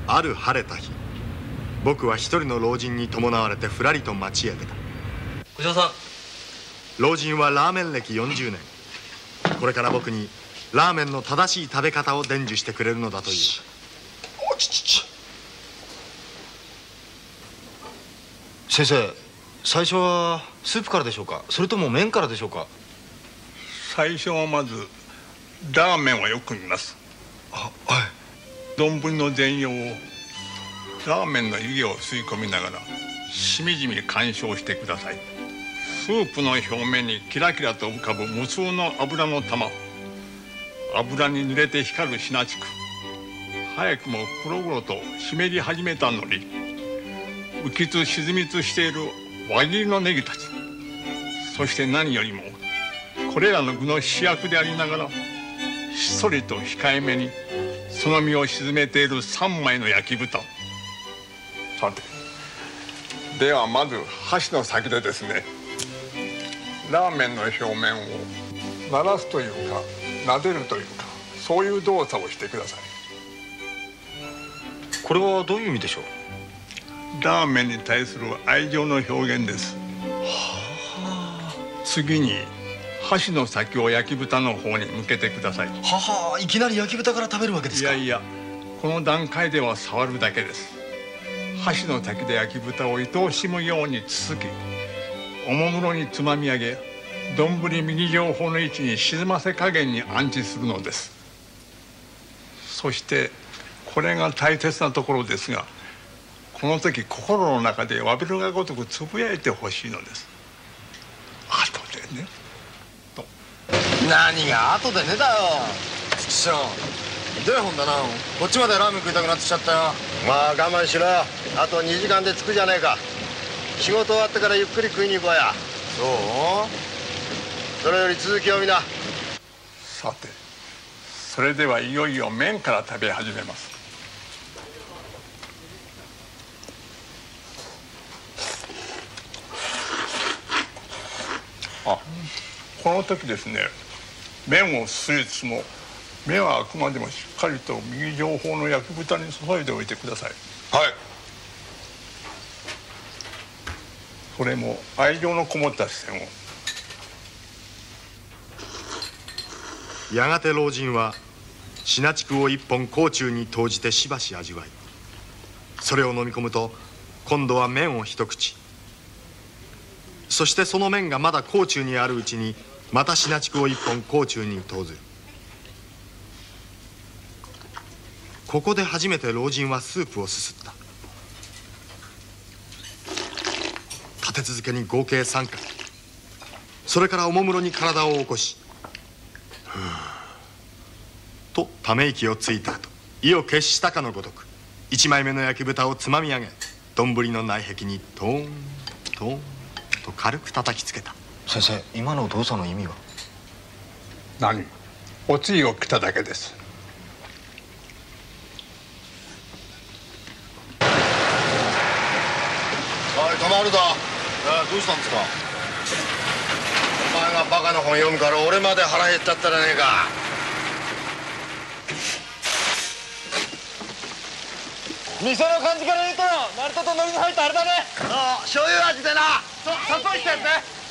ある晴れた日、僕は一人の老人に伴われてふらりと町へ出た。 小島さん。 老人はラーメン歴40年。これから僕にラーメンの正しい食べ方を伝授してくれるのだという。 先生、最初はスープからでしょうか、それとも麺からでしょうか。 最初はまずラーメンをよく見ます。 はい。 丼の全容をラーメンの湯気を吸い込みながらしみじみ鑑賞してください。スープの表面にキラキラと浮かぶ無数の油の玉、油に濡れて光るシナチク、早くも黒々と湿り始めた海苔、浮きつ沈みつしている輪切りのネギたち、そして何よりもこれらの具の主役でありながらひっそりと控えめにその身を沈めている3枚の焼き豚。さて、ではまず箸の先でですね、ラーメンの表面を鳴らすというか撫でるというか、そういう動作をしてください。 これはどういう意味でしょう。 ラーメンに対する愛情の表現です。次に箸の先を焼き豚の方に向けてください。 いきなり焼き豚から食べるわけですか。 いや、この段階では触るだけです。箸の先で焼き豚を愛おしむようにつつき、おもむろにつまみ上げ、丼右上方の位置に沈ませ加減に安置するのです。そしてこれが大切なところですが、この時心の中でわびるがごとくつぶやいてほしいのです。後でねと。 何が後でねだよ。ちくしょう、ひどい本だな。こっちまでラーメン食いたくなってきちゃったよ。 まあ我慢しろよ。あと2時間で着くじゃねえか。仕事終わってからゆっくり食いに行こうや。 そう？ それより続きを見な。 さて、それではいよいよ麺から食べ始めます。この時ですね、麺をすすりつつも麺はあくまでもしっかりと右上方の焼き豚に注いでおいてください。 はい。 それも愛情のこもった視線を。 やがて老人はシナチクを一本甲冑に投じてしばし味わい、それを飲み込むと今度は麺を一口、そしてその麺がまだ甲冑にあるうちにまたシナチクを一本甲冑に投ずる。ここで初めて老人はスープをすすった。立て続けに合計3回、それからおもむろに体を起こし、ふうとため息をついた後、意を決したかのごとく1枚目の焼き豚をつまみ上げ、丼の内壁にトーントーンと軽く叩きつけた。 先生、今の動作の意味は。 何？おつゆを着ただけです。 おい、止まるぞ。どうしたんですか？お前がバカな本読むから俺まで腹減っちゃったじゃねえか。 店の感じから言うとよ、ナルトと海苔の入ったあれだね。 醤油味でな。 砂糖したやつね。